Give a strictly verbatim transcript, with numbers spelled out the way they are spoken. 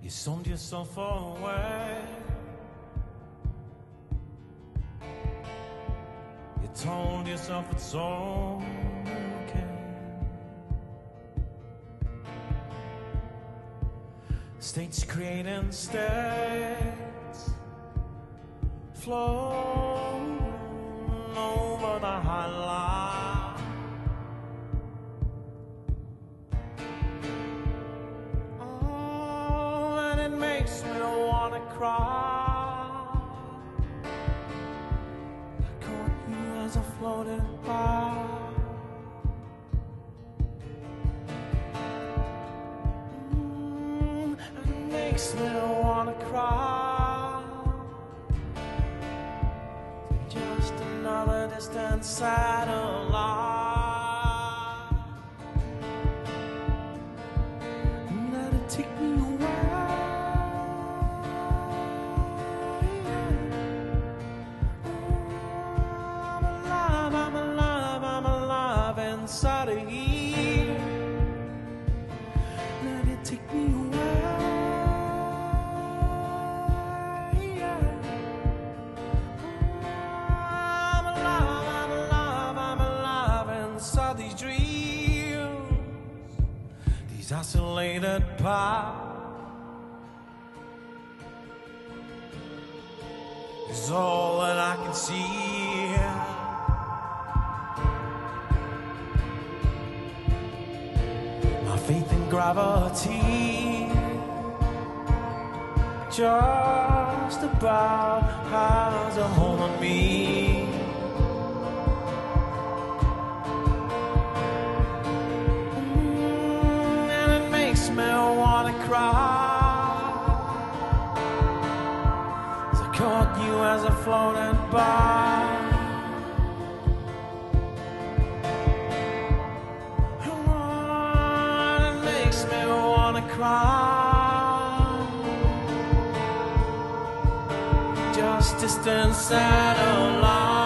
You sold yourself away. You told yourself it's okay. States creating states, floating over the high line. Oh, and it makes me wanna cry. I caught you as I floated by. Mm, it makes me wanna cry. Just another distant satellite. Let it take me away. I'm alive, I'm alive, I'm alive inside of you. Let it take me away. I'm alive, I'm alive, I'm alive inside these dreams, these isolated parts. Is all that I can see. My faith in gravity just about has a hold on me. Mm, and it makes me wanna cry. Caught you as I floated by. Oh, it makes me wanna cry. Just distant satellite.